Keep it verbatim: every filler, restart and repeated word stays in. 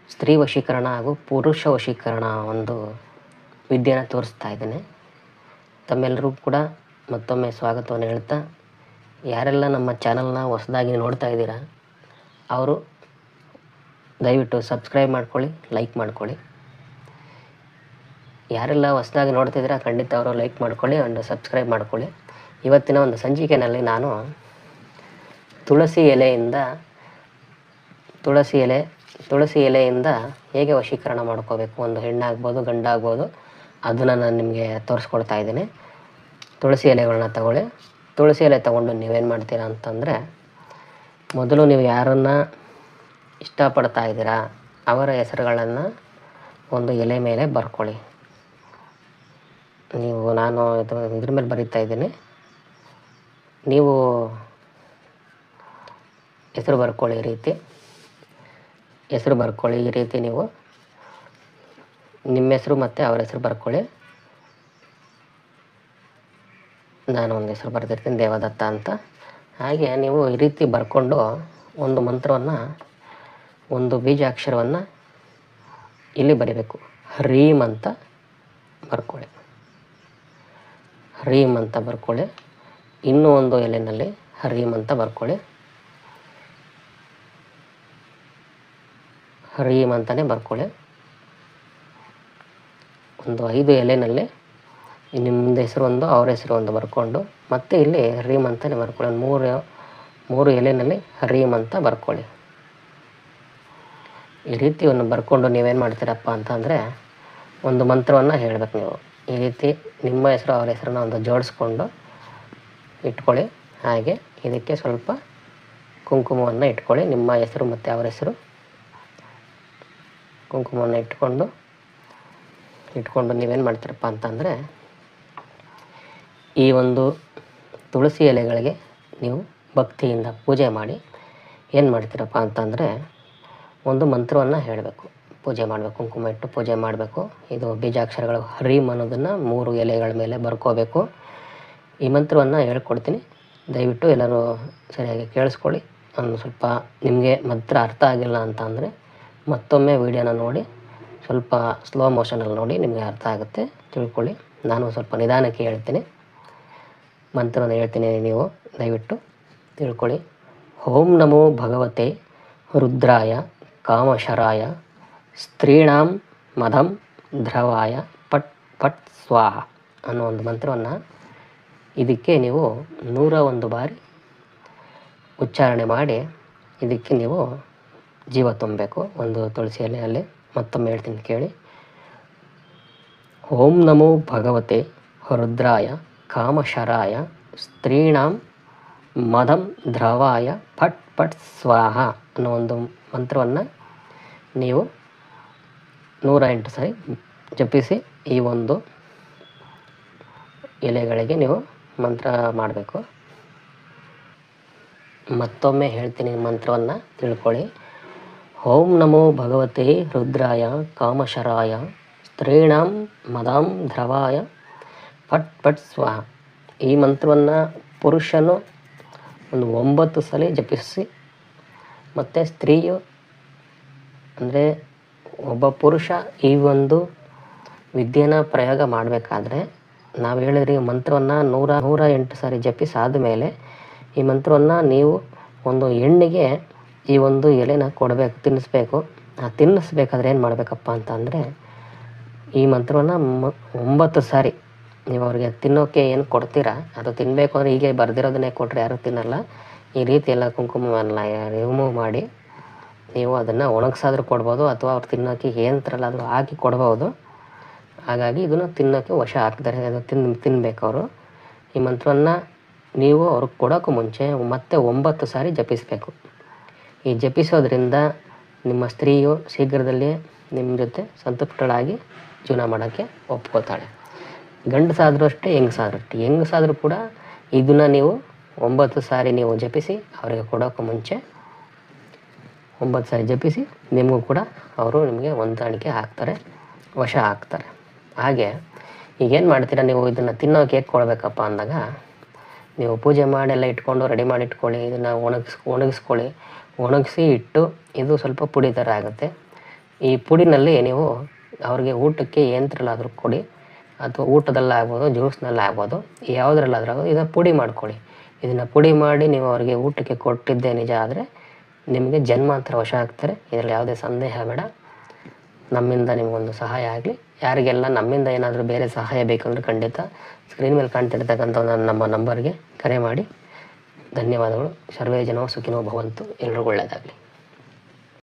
ಸ್ತ್ರೀ ವಶೀಕರಣ ಹಾಗೂ ಪುರುಷ ವಶೀಕರಣ ಒಂದು ವಿದ್ಯೆನ ತೋರಿಸ್ತಾ ಇದ್ದೇನೆ. ತಮ್ಮೆಲ್ಲರಿಗೂ ಕೂಡ ಮತ್ತೊಮ್ಮೆ ಸ್ವಾಗತವನ್ನು ಹೇಳ್ತಾ, ಯಾರೆಲ್ಲ ನಮ್ಮ ಚಾನಲ್ನ ಹೊಸದಾಗಿ ನೋಡ್ತಾ ಇದ್ದೀರಾ ಅವರು ದಯವಿಟ್ಟು ಸಬ್ಸ್ಕ್ರೈಬ್ ಮಾಡ್ಕೊಳ್ಳಿ, ಲೈಕ್ ಮಾಡ್ಕೊಳ್ಳಿ. ಯಾರೆಲ್ಲ ಹೊಸದಾಗಿ ನೋಡ್ತಿದ್ದೀರಾ ಖಂಡಿತ ಅವರು ಲೈಕ್ ಮಾಡ್ಕೊಳ್ಳಿ ಆ್ಯಂಡ್ ಸಬ್ಸ್ಕ್ರೈಬ್ ಮಾಡ್ಕೊಳ್ಳಿ. ಇವತ್ತಿನ ಒಂದು ಸಂಚಿಕೆಯಲ್ಲಿ ನಾನು ತುಳಸಿ ಎಲೆಯಿಂದ ತುಳಸಿ ಎಲೆ ತುಳಸಿ ಎಲೆಯಿಂದ ಹೇಗೆ ವಶೀಕರಣ ಮಾಡ್ಕೋಬೇಕು, ಒಂದು ಹೆಣ್ಣಾಗ್ಬೋದು ಗಂಡಾಗ್ಬೋದು, ಅದನ್ನು ನಾನು ನಿಮಗೆ ತೋರಿಸ್ಕೊಡ್ತಾ ಇದ್ದೀನಿ. ತುಳಸಿ ಎಲೆಗಳನ್ನ ತಗೊಳ್ಳಿ. ತುಳಸಿ ಎಲೆ ತೊಗೊಂಡು ನೀವೇನು ಮಾಡ್ತೀರಾ ಅಂತಂದರೆ, ಮೊದಲು ನೀವು ಯಾರನ್ನು ಇಷ್ಟಪಡ್ತಾ ಇದ್ದೀರಾ ಅವರ ಹೆಸರುಗಳನ್ನು ಒಂದು ಎಲೆ ಮೇಲೆ ಬರ್ಕೊಳ್ಳಿ. ನೀವು ನಾನು ಇದು ಇದ್ರ ಮೇಲೆ ಬರೀತಾ ಇದ್ದೀನಿ, ನೀವು ಹೆಸರು ಬರ್ಕೊಳ್ಳಿ. ಈ ರೀತಿ ಹೆಸರು ಬರ್ಕೊಳ್ಳಿ. ಈ ರೀತಿ ನೀವು ನಿಮ್ಮ ಹೆಸರು ಮತ್ತು ಅವ್ರ ಹೆಸರು ಬರ್ಕೊಳ್ಳಿ. ನಾನು ಒಂದು ಹೆಸರು ಬರ್ತಿರ್ತೀನಿ, ದೇವದತ್ತ ಅಂತ. ಹಾಗೆ ನೀವು ಈ ರೀತಿ ಬರ್ಕೊಂಡು ಒಂದು ಮಂತ್ರವನ್ನು, ಒಂದು ಬೀಜಾಕ್ಷರವನ್ನು ಇಲ್ಲಿ ಬರೀಬೇಕು. ಹ್ರೀಮ್ ಅಂತ ಬರ್ಕೊಳ್ಳಿ. ಹ್ರೀಮ್ ಅಂತ ಬರ್ಕೊಳ್ಳಿ. ಇನ್ನೂ ಒಂದು ಎಲೆಯಲ್ಲಿ ಹ್ರೀಮ್ ಅಂತ ಬರ್ಕೊಳ್ಳಿ. ಹ್ರೀಮ್ ಅಂತಲೇ ಬರ್ಕೊಳ್ಳಿ. ಒಂದು ಐದು ಎಲೆಯಲ್ಲಿ ನಿಮ್ಮದು ಹೆಸರು ಒಂದು, ಅವ್ರ ಹೆಸರು ಒಂದು ಬರ್ಕೊಂಡು ಮತ್ತೆ ಇಲ್ಲಿ ಹ್ರೀಮ್ ಅಂತಲೇ ಬರ್ಕೊಳ್ಳಿ. ಒಂದು ಮೂರು ಮೂರು ಎಲೆಯಲ್ಲಿ ಹ್ರೀಮ್ ಅಂತ ಬರ್ಕೊಳ್ಳಿ. ಈ ರೀತಿ ಒಂದು ಬರ್ಕೊಂಡು ನೀವೇನು ಮಾಡ್ತೀರಪ್ಪ ಅಂತಂದರೆ, ಒಂದು ಮಂತ್ರವನ್ನು ಹೇಳಬೇಕು. ನೀವು ಈ ರೀತಿ ನಿಮ್ಮ ಹೆಸರು ಅವ್ರ ಹೆಸರನ್ನ ಒಂದು ಜೋಡಿಸ್ಕೊಂಡು ಇಟ್ಕೊಳ್ಳಿ. ಹಾಗೆ ಇದಕ್ಕೆ ಸ್ವಲ್ಪ ಕುಂಕುಮವನ್ನು ಇಟ್ಕೊಳ್ಳಿ. ನಿಮ್ಮ ಹೆಸರು ಮತ್ತು ಅವರ ಹೆಸರು ಕುಂಕುಮವನ್ನು ಇಟ್ಕೊಂಡು ಇಟ್ಕೊಂಡು ನೀವೇನು ಮಾಡ್ತೀರಪ್ಪ ಅಂತಂದರೆ, ಈ ಒಂದು ತುಳಸಿ ಎಲೆಗಳಿಗೆ ನೀವು ಭಕ್ತಿಯಿಂದ ಪೂಜೆ ಮಾಡಿ ಏನು ಮಾಡ್ತೀರಪ್ಪ ಅಂತಂದರೆ, ಒಂದು ಮಂತ್ರವನ್ನು ಹೇಳಬೇಕು, ಪೂಜೆ ಮಾಡಬೇಕು, ಕುಂಕುಮ ಇಟ್ಟು ಪೂಜೆ ಮಾಡಬೇಕು. ಇದು ಬೀಜಾಕ್ಷರಗಳು ಹ್ರೀಮ್ ಅನ್ನೋದನ್ನು ಮೂರು ಎಲೆಗಳ ಮೇಲೆ ಬರ್ಕೋಬೇಕು. ಈ ಮಂತ್ರವನ್ನು ಹೇಳ್ಕೊಡ್ತೀನಿ, ದಯವಿಟ್ಟು ಎಲ್ಲರೂ ಸರಿಯಾಗಿ ಕೇಳಿಸ್ಕೊಳ್ಳಿ. ಒಂದು ಸ್ವಲ್ಪ ನಿಮಗೆ ಮಂತ್ರ ಅರ್ಥ ಆಗಿಲ್ಲ ಅಂತ ಅಂದರೆ ಮತ್ತೊಮ್ಮೆ ವಿಡಿಯೋನ ನೋಡಿ, ಸ್ವಲ್ಪ ಸ್ಲೋ ಮೋಷನಲ್ಲಿ ನೋಡಿ, ನಿಮಗೆ ಅರ್ಥ ಆಗುತ್ತೆ, ತಿಳ್ಕೊಳ್ಳಿ. ನಾನು ಸ್ವಲ್ಪ ನಿಧಾನಕ್ಕೆ ಹೇಳ್ತೀನಿ, ಮಂತ್ರವನ್ನು ಹೇಳ್ತೀನಿ, ನೀವು ದಯವಿಟ್ಟು ತಿಳ್ಕೊಳ್ಳಿ. ಓಂ ನಮೋ ಭಗವತೆ ರುದ್ರಾಯ ಕಾಮಶರಾಯ ಸ್ತ್ರೀಣಾಂ ಮದಂ ದ್ರವಾಯ ಪಟ್ ಪಟ್ ಸ್ವಾಹ ಅನ್ನೋ ಒಂದು ಮಂತ್ರವನ್ನು ಇದಕ್ಕೆ ನೀವು ನೂರ ಒಂದು ಬಾರಿ ಉಚ್ಚಾರಣೆ ಮಾಡಿ ಇದಕ್ಕೆ ನೀವು ಜೀವ ತುಂಬಬೇಕು. ಒಂದು ತುಳಸಿ ಎಲೆಯಲ್ಲಿ ಮತ್ತೊಮ್ಮೆ ಹೇಳ್ತೀನಿ ಕೇಳಿ. ಓಂ ನಮೋ ಭಗವತೆ ರುದ್ರಾಯ ಕಾಮಶರಾಯ ಸ್ತ್ರೀಣಾಂ ಮದಂ ದ್ರವಾಯ ಫಟ್ ಫಟ್ ಸ್ವಾಹ ಅನ್ನೋ ಒಂದು ಮಂತ್ರವನ್ನು ನೀವು ನೂರ ಎಂಟು ಸಾರಿ ಜಪಿಸಿ ಈ ಒಂದು ಎಲೆಗಳಿಗೆ ನೀವು ಮಂತ್ರ ಮಾಡಬೇಕು. ಮತ್ತೊಮ್ಮೆ ಹೇಳ್ತೀನಿ ಮಂತ್ರವನ್ನು ತಿಳ್ಕೊಳ್ಳಿ. ಓಂ ನಮೋ ಭಗವತೆ ರುದ್ರಾಯ ಕಾಮಶರಾಯ ಸ್ತ್ರೀಣಾಂ ಮದಾಂ ದ್ರವಾಯ ಫಟ್ ಫಟ್ ಸ್ವಾಹ. ಈ ಮಂತ್ರವನ್ನು ಪುರುಷನು ಒಂದು ಒಂಬತ್ತು ಸಲ ಜಪಿಸಿ, ಮತ್ತು ಸ್ತ್ರೀಯು ಅಂದರೆ ಒಬ್ಬ ಪುರುಷ ಈ ಒಂದು ವಿದ್ಯೆನ ಪ್ರಯೋಗ ಮಾಡಬೇಕಾದ್ರೆ ನಾವು ಹೇಳಿದ್ರಿ ಮಂತ್ರವನ್ನು ನೂರ ನೂರ ಎಂಟು ಸಾರಿ ಜಪಿಸಾದ ಮೇಲೆ ಈ ಮಂತ್ರವನ್ನು ನೀವು ಒಂದು ಹೆಣ್ಣಿಗೆ ಈ ಒಂದು ಎಲೆನ ಕೊಡಬೇಕು, ತಿನ್ನಿಸ್ಬೇಕು. ಆ ತಿನ್ನಿಸ್ಬೇಕಾದ್ರೆ ಏನು ಮಾಡಬೇಕಪ್ಪ ಅಂತಂದರೆ, ಈ ಮಂತ್ರವನ್ನು ಮ ಒಂಬತ್ತು ಸಾರಿ ನೀವು ಅವ್ರಿಗೆ ತಿನ್ನೋಕ್ಕೆ ಏನು ಕೊಡ್ತೀರಾ ಅದು ತಿನ್ನಬೇಕು ಅಂದರೆ ಹೀಗೆ ಬರೆದಿರೋದನ್ನೇ ಕೊಟ್ಟರೆ ಯಾರೂ ತಿನ್ನಲ್ಲ. ಈ ರೀತಿ ಎಲ್ಲ ಕುಂಕುಮವನ್ನು ರಿಮೂವ್ ಮಾಡಿ ನೀವು ಅದನ್ನು ಒಣಗಿಸಾದ್ರೂ ಕೊಡ್ಬೋದು, ಅಥವಾ ಅವ್ರು ತಿನ್ನೋಕ್ಕೆ ಏನು ಥರಲ್ಲಾದರೂ ಹಾಕಿ ಕೊಡ್ಬೋದು. ಹಾಗಾಗಿ ಇದನ್ನು ತಿನ್ನೋಕ್ಕೆ ವಶ ಹಾಕ್ತಾರೆ, ಅದು ತಿನ್ನು ತಿನ್ನಬೇಕು ಅವರು. ಈ ಮಂತ್ರವನ್ನು ನೀವು ಅವ್ರಿಗೆ ಕೊಡೋಕ್ಕೂ ಮುಂಚೆ ಮತ್ತೆ ಒಂಬತ್ತು ಸಾರಿ ಜಪಿಸಬೇಕು. ಈ ಜಪಿಸೋದ್ರಿಂದ ನಿಮ್ಮ ಸ್ತ್ರೀಯು ಶೀಘ್ರದಲ್ಲೇ ನಿಮ್ಮ ಜೊತೆ ಸಂತೃಪ್ತಳಾಗಿ ಜೀವನ ಮಾಡೋಕ್ಕೆ ಒಪ್ಕೋತಾಳೆ. ಗಂಡಸಾದರೂ ಅಷ್ಟೇ, ಹೆಂಗಸಾದ್ರೂ ಅಷ್ಟೇ. ಹೆಂಗಸಾದರೂ ಕೂಡ ಇದನ್ನು ನೀವು ಒಂಬತ್ತು ಸಾರಿ ನೀವು ಜಪಿಸಿ ಅವರಿಗೆ ಕೊಡೋಕ್ಕೂ ಮುಂಚೆ ಒಂಬತ್ತು ಸಾರಿ ಜಪಿಸಿ ನಿಮಗೂ ಕೂಡ ಅವರು ನಿಮಗೆ ಹೊಂದಾಣಿಕೆ ಆಗ್ತಾರೆ, ವಶ ಆಗ್ತಾರೆ. ಹಾಗೆ ಈಗೇನು ಮಾಡ್ತೀರಾ, ನೀವು ಇದನ್ನು ತಿನ್ನೋಕೆ ಹೇಗೆ ಕೊಡಬೇಕಪ್ಪ ಅಂದಾಗ, ನೀವು ಪೂಜೆ ಮಾಡಿ ಎಲ್ಲ ಇಟ್ಕೊಂಡು ರೆಡಿ ಮಾಡಿ ಇಟ್ಕೊಳ್ಳಿ. ಇದನ್ನು ಒಣಗಿಸ್ ಒಣಗಿಸ್ಕೊಳ್ಳಿ. ಒಣಗಿಸಿ ಇಟ್ಟು ಇದು ಸ್ವಲ್ಪ ಪುಡಿ ಥರ ಆಗುತ್ತೆ. ಈ ಪುಡಿನಲ್ಲಿ ನೀವು ಅವ್ರಿಗೆ ಊಟಕ್ಕೆ ಯಂತ್ರಲ್ಲಾದರೂ ಕೊಡಿ, ಅಥವಾ ಊಟದಲ್ಲಾಗ್ಬೋದು, ಜ್ಯೂಸ್ನಲ್ಲಾಗ್ಬೋದು, ಯಾವುದ್ರಲ್ಲಾದ್ರೂ ಆಗೋದು. ಇದನ್ನು ಪುಡಿ ಮಾಡ್ಕೊಳ್ಳಿ. ಇದನ್ನು ಪುಡಿ ಮಾಡಿ ನೀವು ಅವರಿಗೆ ಊಟಕ್ಕೆ ಕೊಟ್ಟಿದ್ದೇ ನಿಜ ಆದರೆ ನಿಮಗೆ ಜನ್ಮಾಂತರ ವಶ ಆಗ್ತಾರೆ. ಇದರಲ್ಲಿ ಯಾವುದೇ ಸಂದೇಹ ಬೇಡ. ನಮ್ಮಿಂದ ನಿಮಗೊಂದು ಸಹಾಯ ಆಗಲಿ. ಯಾರಿಗೆಲ್ಲ ನಮ್ಮಿಂದ ಏನಾದರೂ ಬೇರೆ ಸಹಾಯ ಬೇಕಂದ್ರೆ ಖಂಡಿತ ಸ್ಕ್ರೀನ್ ಮೇಲೆ ಕಾಣ್ತಿರ್ತಕ್ಕಂಥ ನಮ್ಮ ನಂಬರ್ಗೆ ಕರೆ ಮಾಡಿ. ಧನ್ಯವಾದಗಳು. ಸರ್ವೇ ಜನೋ ಸುಖಿನೋ ಭವಂತು. ಎಲ್ರಿಗೂ ಒಳ್ಳೆಯದಾಗಲಿ.